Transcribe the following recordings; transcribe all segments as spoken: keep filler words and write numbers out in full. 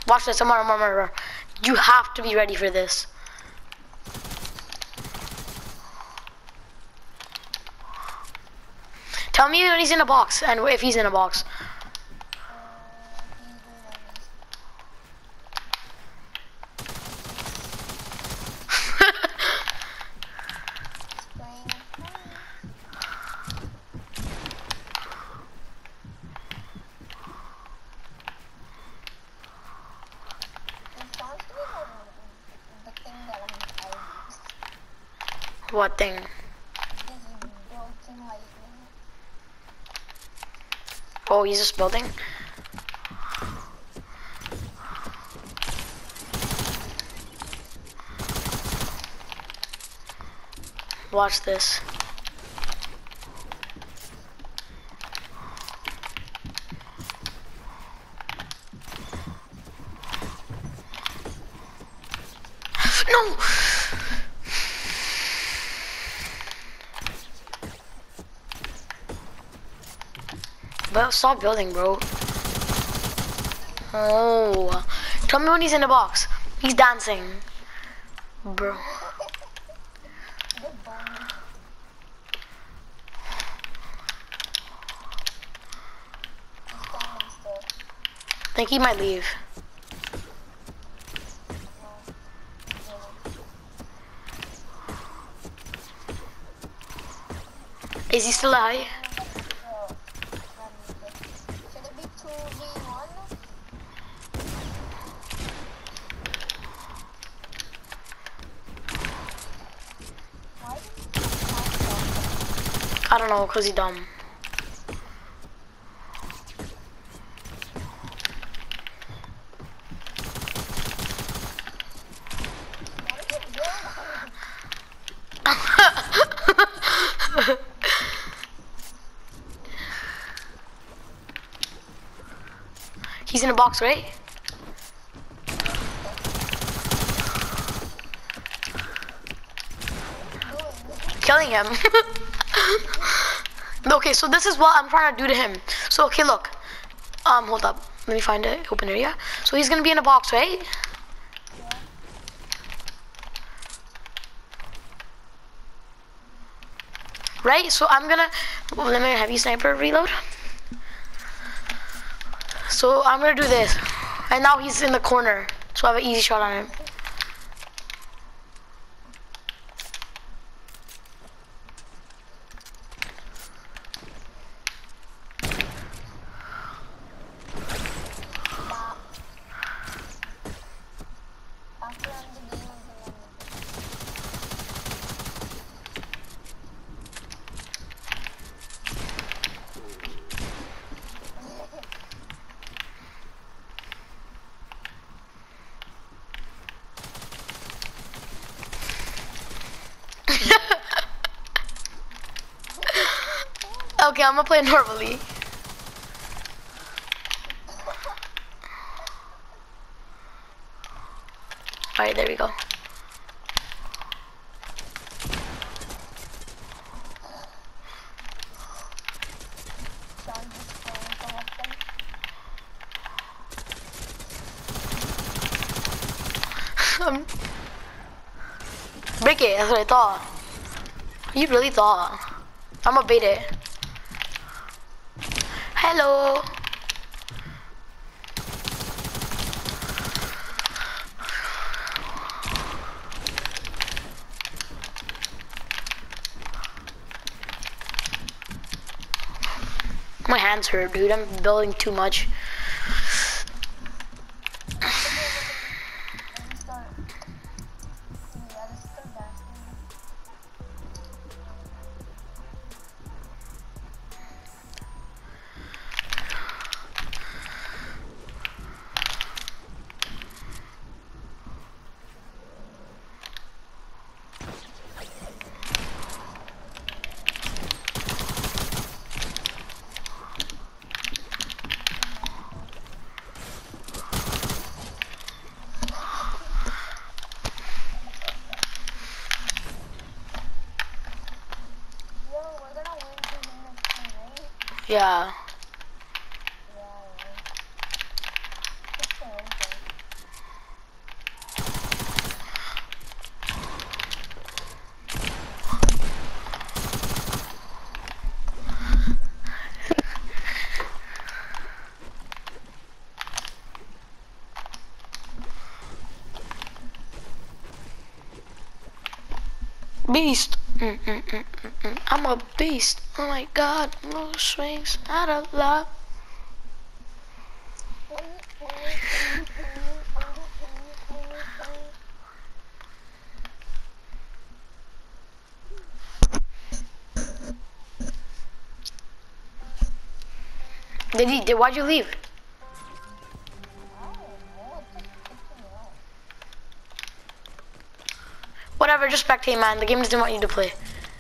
Watch this. I'm on, I'm on, I'm on. You have to be ready for this. Tell me when he's in a box and if he's in a box. What thing? Oh, he's just building. Watch this. No! But stop building, bro. Oh. Tell me when he's in the box. He's dancing. Bro. I think he might leave. Is he still alive? I don't know, cause he's dumb. He's in a box, right? Killing him. Okay, so this is what I'm trying to do to him. So, okay, look. Um, hold up. Let me find an open area. So he's gonna be in a box, right? Yeah. Right? So I'm gonna, well, let me have you sniper reload. So I'm gonna do this. And now he's in the corner. So I have an easy shot on him. Okay, I'm gonna play normally. Alright, there we go. um, break it, that's what I thought. You really thought. I'm gonna bait it. Hello. My hands hurt, dude. I'm building too much. Yeah. beast. Mm, mm, mm, mm, mm. I'm a beast. Oh my god, mood swings out of love. Did he? Did, why'd you leave? Whatever, just spectate, man. The game doesn't want you to play.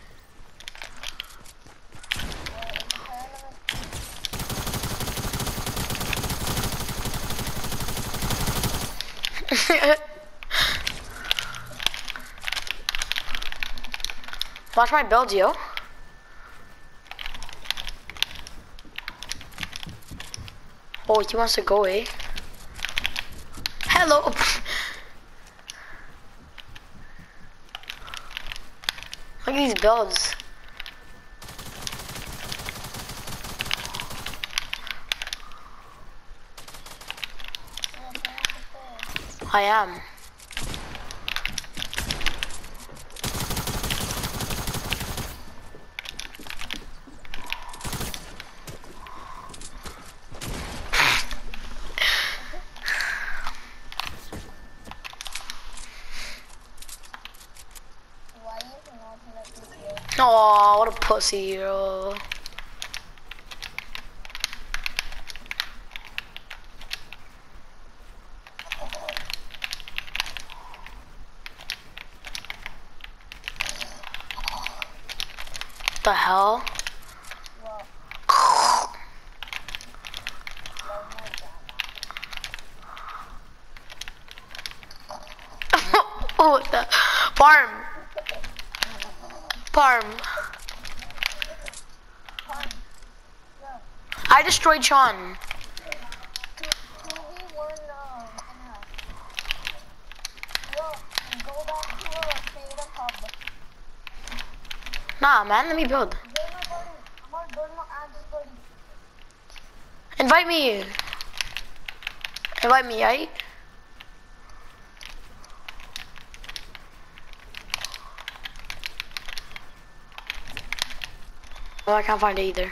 Watch my build, yo. Oh, he wants to go, eh? Hello. Look at these builds. I am. Oh, what a pussy, bro. The hell? Oh, the farm. Farm. I destroyed Shaan. Nah, man, let me build. Invite me. Invite me, right? Well, I can't find it either.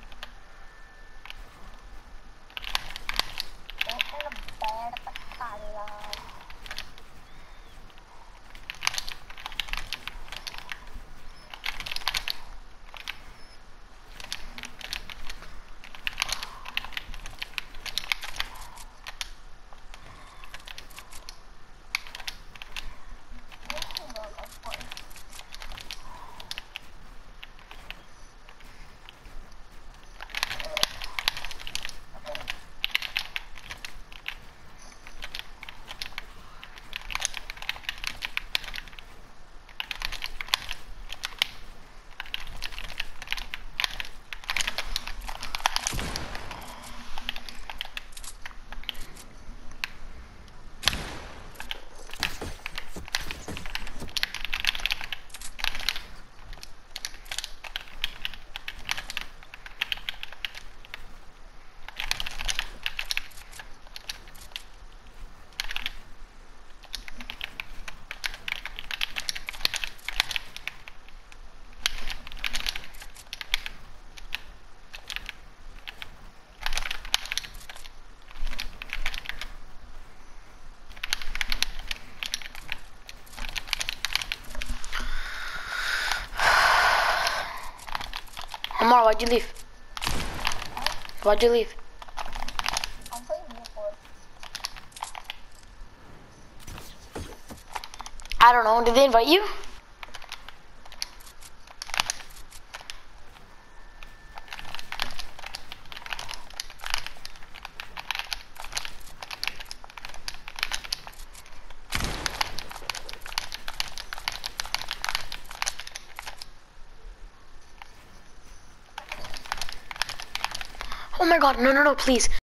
Amar, why'd you leave? Why'd you leave? I'm playing Newport. I don't know. Did they invite you? Oh my god, no, no, no, please.